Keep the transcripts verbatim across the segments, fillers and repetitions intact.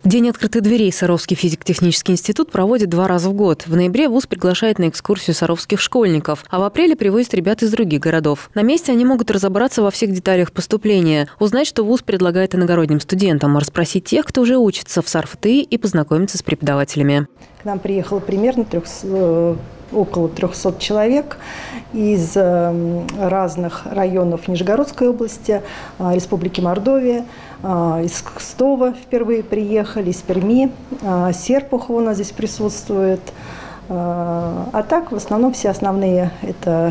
День открытых дверей Саровский физико-технический институт проводит два раза в год. В ноябре вуз приглашает на экскурсию саровских школьников, а в апреле привозит ребят из других городов. На месте они могут разобраться во всех деталях поступления, узнать, что вуз предлагает иногородним студентам, расспросить тех, кто уже учится в СарФТИ, и познакомиться с преподавателями. К нам приехало примерно трехсот, около трехсот человек из разных районов Нижегородской области, Республики Мордовия, из Кстова впервые приехали, из Перми, Серпухова у нас здесь присутствует. А так, в основном, все основные – это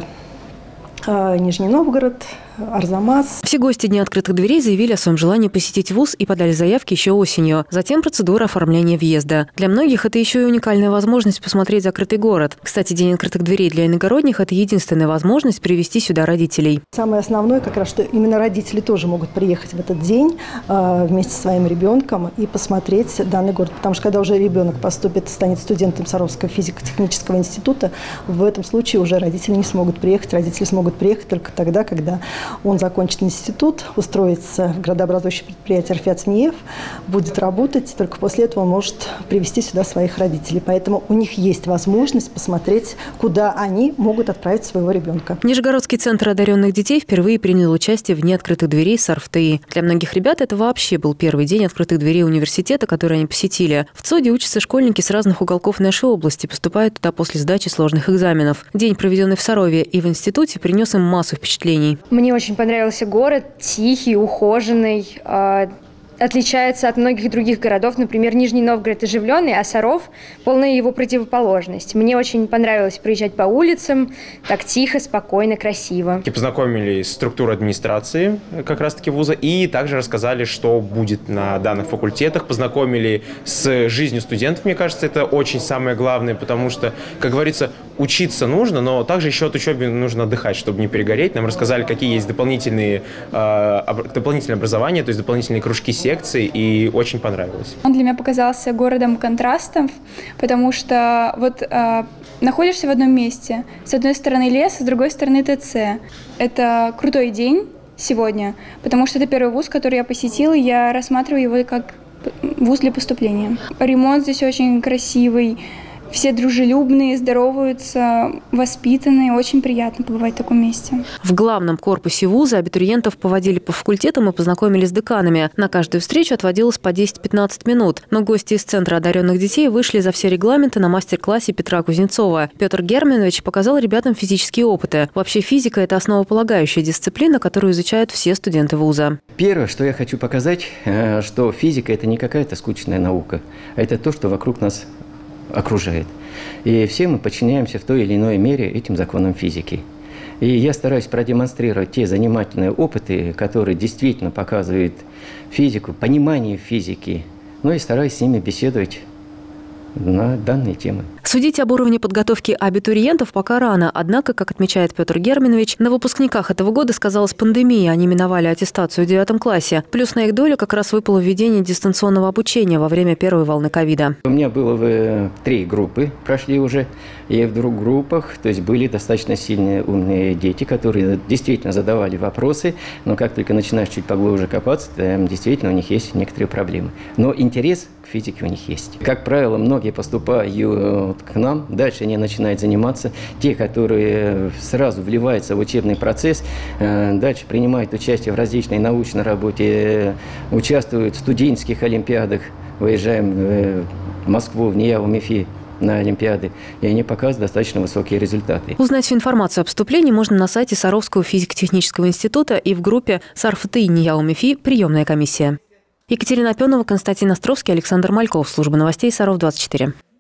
Нижний Новгород, Арзамас. Все гости Дня открытых дверей заявили о своем желании посетить вуз и подали заявки еще осенью. Затем процедура оформления въезда. Для многих это еще и уникальная возможность посмотреть закрытый город. Кстати, День открытых дверей для иногородних – это единственная возможность привести сюда родителей. Самое основное как раз, что именно родители тоже могут приехать в этот день э, вместе со своим ребенком и посмотреть данный город. Потому что когда уже ребенок поступит, станет студентом Саровского физико-технического института, в этом случае уже родители не смогут приехать. Родители смогут приехать только тогда, когда он закончит институт, устроится в градообразующее предприятие РФИАЦ-НИЭФ, будет работать, только после этого он может привезти сюда своих родителей. Поэтому у них есть возможность посмотреть, куда они могут отправить своего ребенка. Нижегородский центр одаренных детей впервые принял участие в Дне открытых дверей СарФТИ. Для многих ребят это вообще был первый день открытых дверей университета, который они посетили. В ЦОДе учатся школьники с разных уголков нашей области, поступают туда после сдачи сложных экзаменов. День, проведенный в Сарове и в институте, принес им массу впечатлений. Мне очень понравился город, тихий, ухоженный, э, отличается от многих других городов. Например, Нижний Новгород оживленный, а Саров – полная его противоположность. Мне очень понравилось проезжать по улицам, так тихо, спокойно, красиво. И познакомились с структурой администрации как раз-таки вуза и также рассказали, что будет на данных факультетах, познакомили с жизнью студентов. Мне кажется, это очень самое главное, потому что, как говорится, учиться нужно, но также еще от учебы нужно отдыхать, чтобы не перегореть. Нам рассказали, какие есть дополнительные, э, дополнительные образования, то есть дополнительные кружки, секции, и очень понравилось. Он для меня показался городом контрастов, потому что вот э, находишься в одном месте. С одной стороны лес, с другой стороны ТЦ. Это крутой день сегодня, потому что это первый вуз, который я посетила, и я рассматриваю его как вуз для поступления. Ремонт здесь очень красивый. Все дружелюбные, здороваются, воспитанные. Очень приятно побывать в таком месте. В главном корпусе вуза абитуриентов поводили по факультетам и познакомили с деканами. На каждую встречу отводилось по десять-пятнадцать минут. Но гости из Центра одаренных детей вышли за все регламенты на мастер-классе Петра Кузнецова. Петр Германович показал ребятам физические опыты. Вообще физика – это основополагающая дисциплина, которую изучают все студенты вуза. Первое, что я хочу показать, что физика – это не какая-то скучная наука, а это то, что вокруг нас окружает. И все мы подчиняемся в той или иной мере этим законам физики. И я стараюсь продемонстрировать те занимательные опыты, которые действительно показывают физику, понимание физики, ну и стараюсь с ними беседовать на данные темы. Судить об уровне подготовки абитуриентов пока рано. Однако, как отмечает Петр Германович, на выпускниках этого года сказалась пандемия. Они миновали аттестацию в девятом классе. Плюс на их долю как раз выпало введение дистанционного обучения во время первой волны ковида. У меня было в три группы, прошли уже. И в двух группах, то есть были достаточно сильные умные дети, которые действительно задавали вопросы. Но как только начинаешь чуть поглубже копаться, там действительно у них есть некоторые проблемы. Но интерес к физике у них есть. Как правило, многие поступают к нам, дальше они начинают заниматься. Те, которые сразу вливаются в учебный процесс, дальше принимают участие в различной научной работе, участвуют в студенческих олимпиадах, выезжаем в Москву, в НИЯУ МИФИ на олимпиады, и они показывают достаточно высокие результаты. Узнать всю информацию о поступлении можно на сайте Саровского физико-технического института и в группе СарФТИ НИЯУ МИФИ «Приемная комиссия». Екатерина Апенова, Константин Островский, Александр Мальков. Служба новостей Саров двадцать четыре.